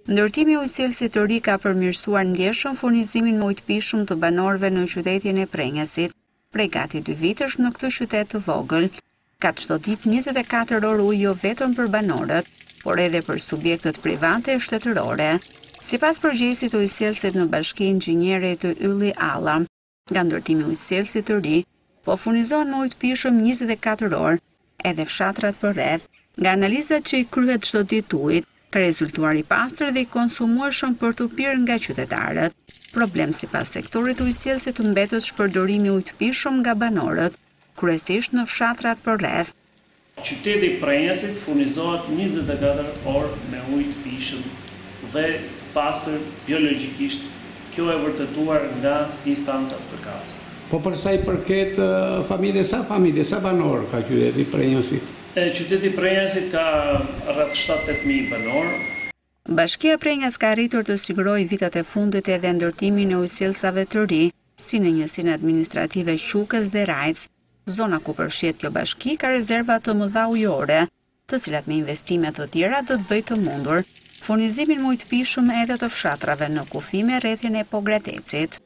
Ndërtimi i ujësjelësit të ri ka përmirësuar ndjeshëm furnizimin me ujë të pishëm të banorëve në qytetin e Prengesit. Prej gati 2 vitesh në këtë qytet të vogël, ka çdo ditë 24 orë ujë jo vetëm për banorët, por edhe për subjektet private e shtetërore. Sipas përgjegjësit të ujësjelësit në Bashkinë Inxhiniere të Ylli Alla, nga ndërtimi i ujësjelësit të ri, po furnizohen me ujë të pishëm 24 orë, edhe fshatrat përreth. Nga analizat që i kryhet çdo ditë ujit, ka rezultuar i pastër dhe i konsumueshëm për të pirë nga qytetarët. Problem sipas sektorit të ujësjelësit mbetet shpërdorimi i ujit të pishëm nga banorët, kryesisht në fshatrat përreth. Qyteti i Prengesit furnizohet 24 orë me ujë të pishëm dhe të pastër biologjikisht. Kjo e vërtetuar nga instancat përkatëse. Po për sa i përket familje, sa banor ka qyteti i Prengesit? Qyteti i Prengesit ka rreth 7-8.000 banorë. Bashkia Prenges ka arritur të sigurojë vitet e fundit edhe ndërtimin e ujësjellsave të ri, si në njësinë administrative Qukës dhe Rajc. Zona ku përfshihet kjo bashki ka rezerva të mëdha ujore, të cilat me investime të tjera do të bëjë të mundur furnizimin me ujë të pishëm edhe të fshatrave në kufi me rrethin e Pogratecit.